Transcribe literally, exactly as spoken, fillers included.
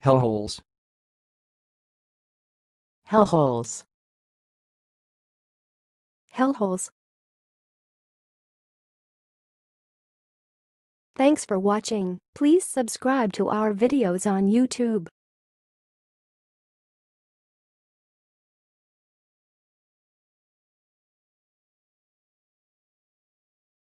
Hellholes. Hellholes. Hellholes. Thanks for watching. Please subscribe to our videos on YouTube.